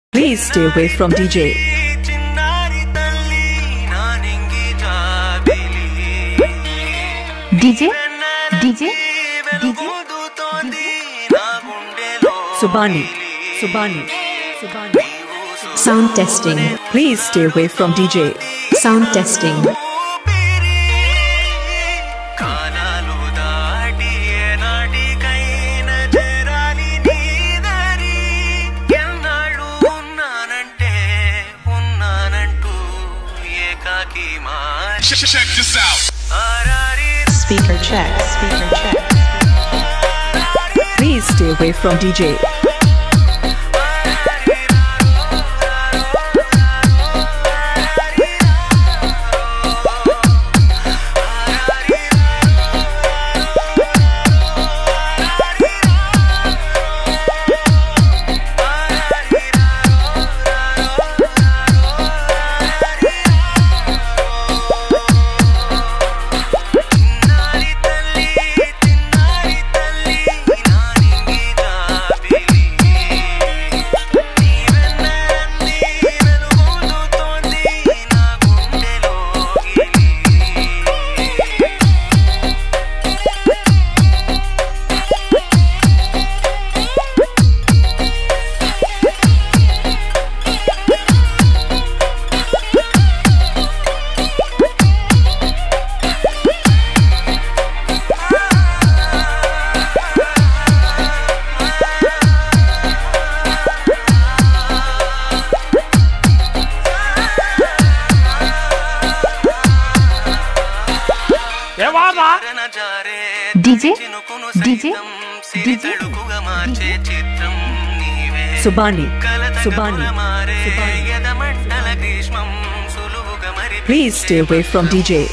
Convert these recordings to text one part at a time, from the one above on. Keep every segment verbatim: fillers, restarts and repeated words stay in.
Please stay away from D J. DJ, DJ, DJ, Subani, Subani, Subani. sound testing, Please stay away from D J. sound testing, Check this out. speaker check, speaker check. Please stay away from D J. DJ, DJ, DJ, Subani, Subani, Subani. Please stay away from D J.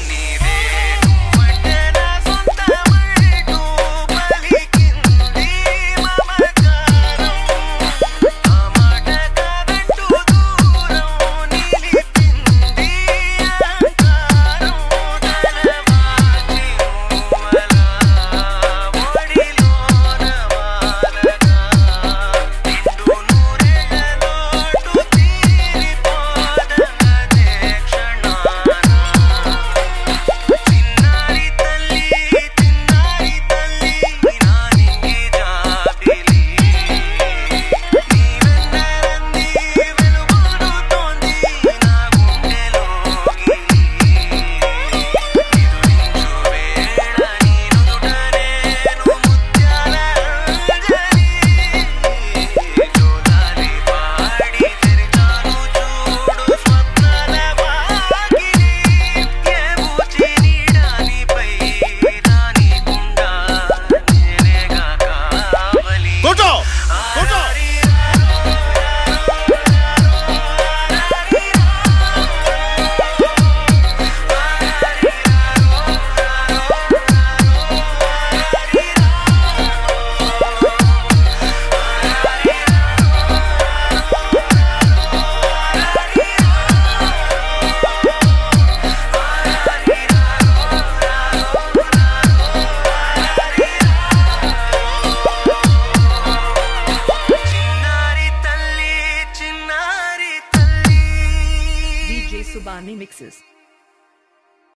D J Subani mixes.